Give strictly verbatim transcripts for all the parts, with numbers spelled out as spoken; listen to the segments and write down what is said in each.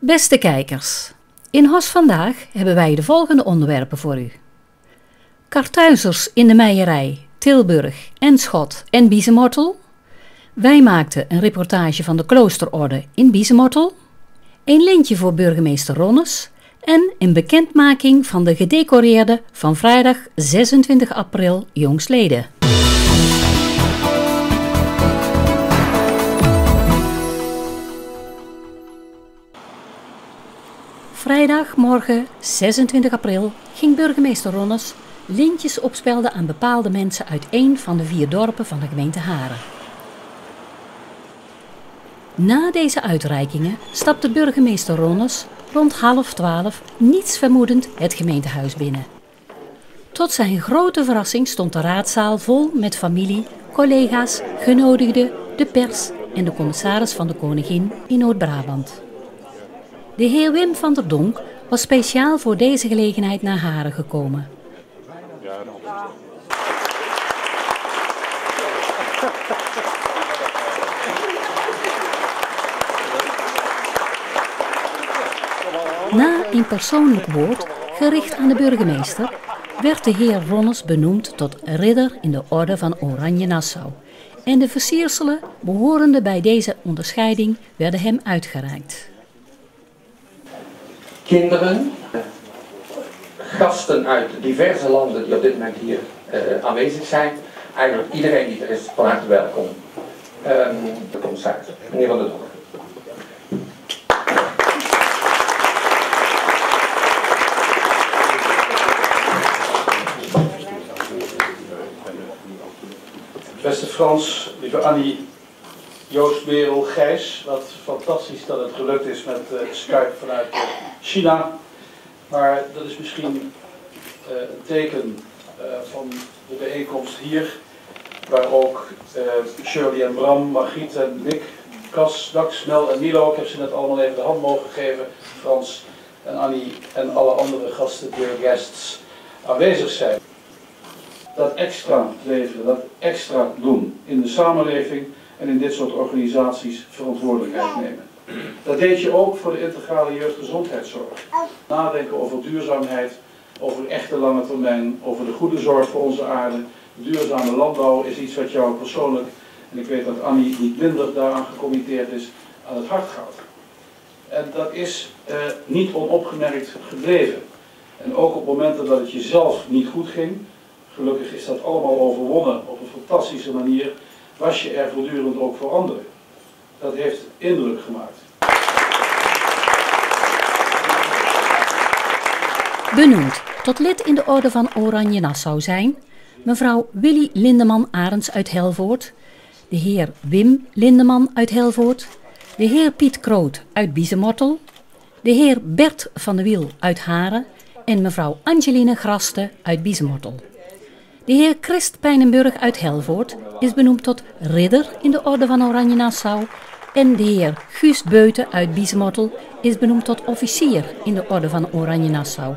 Beste kijkers, in Hos Vandaag hebben wij de volgende onderwerpen voor u. Kartuizers in de Meijerij, Tilburg, Enschot en Biezenmortel. Wij maakten een reportage van de kloosterorde in Biezenmortel. Een lintje voor burgemeester Ronnes en een bekendmaking van de gedecoreerde van vrijdag zesentwintig april jongstleden. Vrijdagmorgen zesentwintig april ging burgemeester Ronnes lintjes opspelden aan bepaalde mensen uit een van de vier dorpen van de gemeente Haren. Na deze uitreikingen stapte burgemeester Ronnes rond half twaalf niets vermoedend het gemeentehuis binnen. Tot zijn grote verrassing stond de raadzaal vol met familie, collega's, genodigden, de pers en de commissaris van de Koningin in Noord-Brabant. De heer Wim van der Donk was speciaal voor deze gelegenheid naar Haren gekomen. Na een persoonlijk woord, gericht aan de burgemeester, werd de heer Ronnes benoemd tot ridder in de orde van Oranje Nassau. En de versierselen behorende bij deze onderscheiding werden hem uitgereikt. Kinderen, gasten uit diverse landen die op dit moment hier uh, aanwezig zijn. Eigenlijk iedereen die er is, van harte welkom. Um, de commissaris, meneer Van der Donk. Beste Frans, lieve Annie, Joost, Merel, Gijs, wat fantastisch dat het gelukt is met uh, Skype vanuit uh, China. Maar dat is misschien uh, een teken uh, van de bijeenkomst hier, waar ook uh, Shirley en Bram, Margriet en Nick, Cas, Dax, Mel en Milo, ik heb ze net allemaal even de hand mogen geven, Frans en Annie en alle andere gasten, dear guests, aanwezig zijn. Dat extra leveren, dat extra doen in de samenleving en in dit soort organisaties verantwoordelijkheid nemen. Dat deed je ook voor de integrale jeugdgezondheidszorg. Nadenken over duurzaamheid, over echte lange termijn, over de goede zorg voor onze aarde. Duurzame landbouw is iets wat jou persoonlijk, en ik weet dat Annie niet minder daaraan gecommitteerd is, aan het hart gaat. En dat is eh, niet onopgemerkt gebleven. En ook op momenten dat het jezelf niet goed ging, gelukkig is dat allemaal overwonnen op een fantastische manier, was je er voortdurend ook voor anderen. Dat heeft indruk gemaakt. Benoemd tot lid in de orde van Oranje Nassau zijn mevrouw Willy Lindeman Arends uit Helvoort, de heer Wim Lindeman uit Helvoort, de heer Piet Kroot uit Biezenmortel, de heer Bert van de Wiel uit Haren en mevrouw Angeline Graste uit Biezenmortel. De heer Christ Pijnenburg uit Helvoort is benoemd tot ridder in de orde van Oranje Nassau en de heer Guus Beuten uit Biezenmortel is benoemd tot officier in de orde van Oranje Nassau.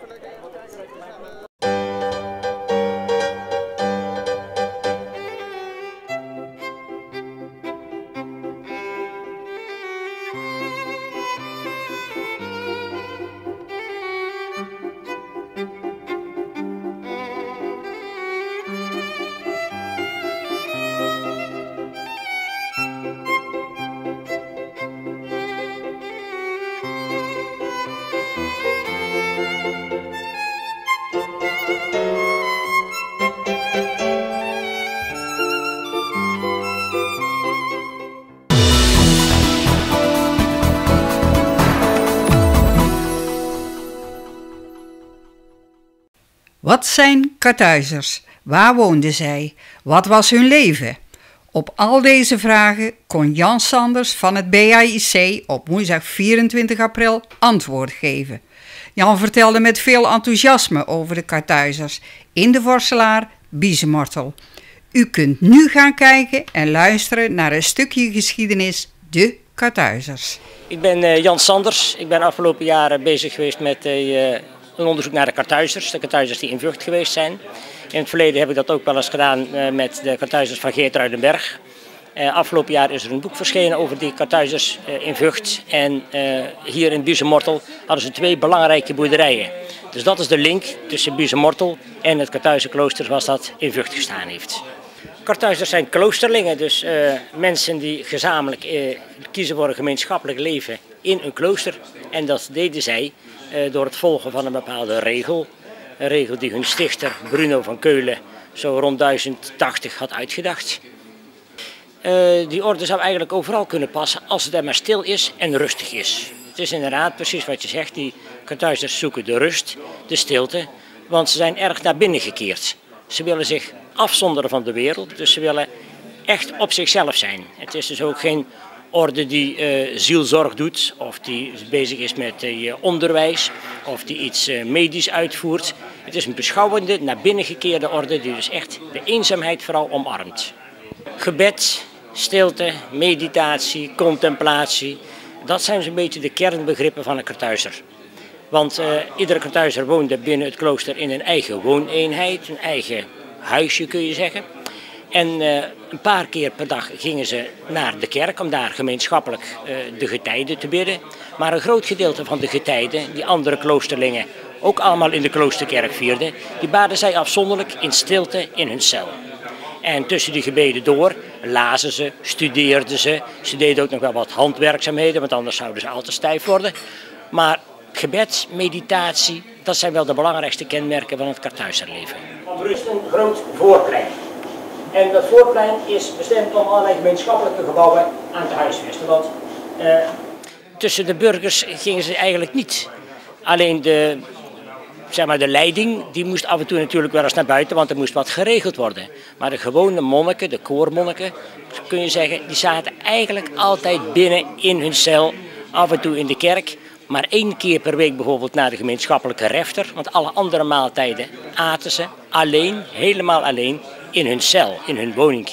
Wat zijn Kartuizers? Waar woonden zij? Wat was hun leven? Op al deze vragen kon Jan Sanders van het B A I C op woensdag vierentwintig april antwoord geven. Jan vertelde met veel enthousiasme over de Kartuizers in de Vorselaar Biezenmortel. U kunt nu gaan kijken en luisteren naar een stukje geschiedenis, de Kartuizers. Ik ben uh, Jan Sanders. Ik ben afgelopen jaren bezig geweest met uh, een onderzoek naar de Kartuizers. De Kartuizers die in Vught geweest zijn. In het verleden heb ik dat ook wel eens gedaan uh, met de Kartuizers van Geertruidenberg. Uh, afgelopen jaar is er een boek verschenen over die Kartuizers uh, in Vught. En uh, hier in Buizen-Mortel hadden ze twee belangrijke boerderijen. Dus dat is de link tussen Buizen-Mortel en het Kartuizerklooster zoals dat in Vught gestaan heeft. Kartuizers zijn kloosterlingen, dus uh, mensen die gezamenlijk uh, kiezen voor een gemeenschappelijk leven in een klooster. En dat deden zij uh, door het volgen van een bepaalde regel. Een regel die hun stichter Bruno van Keulen zo rond duizend tachtig had uitgedacht. Uh, die orde zou eigenlijk overal kunnen passen als het er maar stil is en rustig is. Het is inderdaad precies wat je zegt, die Kartuizers zoeken de rust, de stilte, want ze zijn erg naar binnen gekeerd. Ze willen zich afzonderen van de wereld, dus ze willen echt op zichzelf zijn. Het is dus ook geen orde die uh, zielzorg doet, of die bezig is met uh, onderwijs, of die iets uh, medisch uitvoert. Het is een beschouwende, naar binnen gekeerde orde die dus echt de eenzaamheid vooral omarmt. Gebed, stilte, meditatie, contemplatie, dat zijn zo'n beetje de kernbegrippen van een Kartuizer. Want uh, iedere Kartuizer woonde binnen het klooster in een eigen wooneenheid, een eigen huisje kun je zeggen. En uh, een paar keer per dag gingen ze naar de kerk om daar gemeenschappelijk uh, de getijden te bidden. Maar een groot gedeelte van de getijden, die andere kloosterlingen ook allemaal in de kloosterkerk vierden, die baden zij afzonderlijk in stilte in hun cel. En tussen die gebeden door lazen ze, studeerden ze. Ze deden ook nog wel wat handwerkzaamheden, want anders zouden ze al te stijf worden. Maar gebed, meditatie, dat zijn wel de belangrijkste kenmerken van het Kartuizerleven. Er is een groot voorplein. En dat voorplein is bestemd om allerlei gemeenschappelijke gebouwen aan te huisvesten. Want uh, tussen de burgers gingen ze eigenlijk niet. Alleen de, zeg maar de leiding, die moest af en toe natuurlijk wel eens naar buiten, want er moest wat geregeld worden. Maar de gewone monniken, de koormonniken, kun je zeggen, die zaten eigenlijk altijd binnen in hun cel, af en toe in de kerk. Maar één keer per week bijvoorbeeld naar de gemeenschappelijke refter, want alle andere maaltijden aten ze alleen, helemaal alleen, in hun cel, in hun woningje.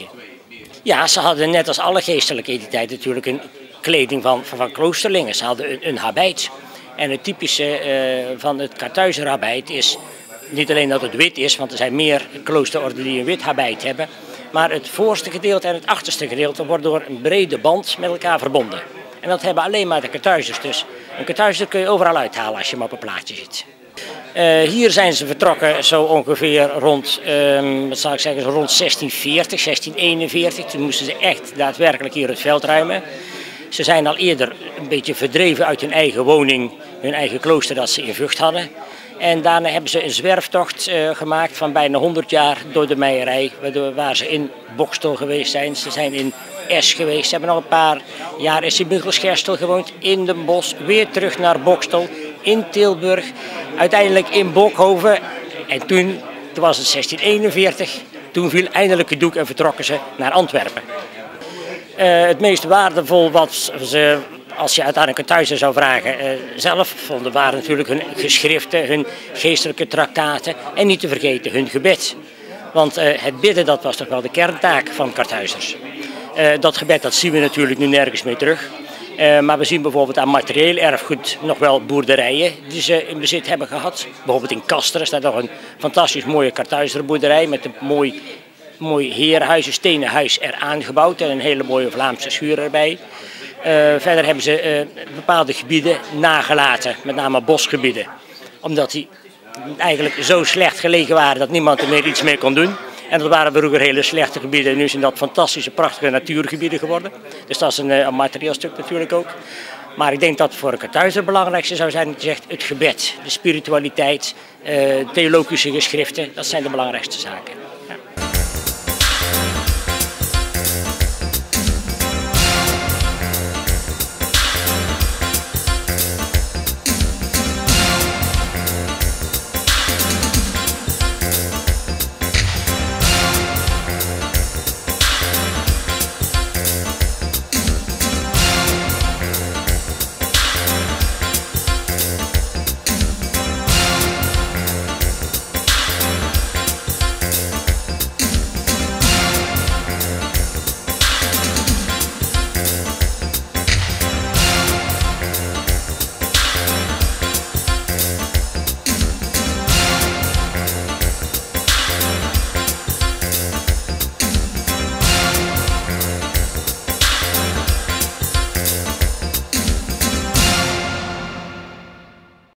Ja, ze hadden net als alle geestelijke entiteiten natuurlijk een kleding van, van, van kloosterlingen. Ze hadden een, een habit. En het typische uh, van het Kartuizerhabit is niet alleen dat het wit is, want er zijn meer kloosterorden die een wit habit hebben. Maar het voorste gedeelte en het achterste gedeelte wordt door een brede band met elkaar verbonden. En dat hebben alleen maar de Kartuizers. Dus een Kartuizer kun je overal uithalen als je hem op een plaatje ziet. Uh, hier zijn ze vertrokken zo ongeveer rond, um, wat zal ik zeggen, rond zestien veertig, zestien eenenveertig. Toen moesten ze echt daadwerkelijk hier het veld ruimen. Ze zijn al eerder een beetje verdreven uit hun eigen woning, hun eigen klooster dat ze in Vught hadden. En daarna hebben ze een zwerftocht uh, gemaakt van bijna honderd jaar door de Meierij, waar ze in Bokstel geweest zijn. Ze zijn in Esch geweest, ze hebben al een paar jaar in Sint-Michielsgestel gewoond, in Den Bosch, weer terug naar Bokstel, in Tilburg, uiteindelijk in Bokhoven. En toen, toen was het zestien eenenveertig, toen viel eindelijk het doek en vertrokken ze naar Antwerpen. Uh, het meest waardevol wat ze, als je het aan een Kartuizer zou vragen, uh, zelf vonden, waren natuurlijk hun geschriften, hun geestelijke traktaten en niet te vergeten hun gebed. Want uh, het bidden, dat was toch wel de kerntaak van Kartuizers. Uh, dat gebed dat zien we natuurlijk nu nergens meer terug. Uh, maar we zien bijvoorbeeld aan materieel erfgoed nog wel boerderijen die ze in bezit hebben gehad. Bijvoorbeeld in Kasteren staat nog een fantastisch mooie Kartuizerboerderij met een mooi, mooi herenhuis, een stenen huis eraan gebouwd en een hele mooie Vlaamse schuur erbij. Uh, verder hebben ze uh, bepaalde gebieden nagelaten, met name bosgebieden. Omdat die eigenlijk zo slecht gelegen waren dat niemand er meer iets mee kon doen. En dat waren vroeger hele slechte gebieden en nu zijn dat fantastische, prachtige natuurgebieden geworden. Dus dat is een, een materieel stuk natuurlijk ook. Maar ik denk dat voor een Kartuizer het belangrijkste zou zijn, dat je zegt, het gebed, de spiritualiteit, uh, theologische geschriften, dat zijn de belangrijkste zaken.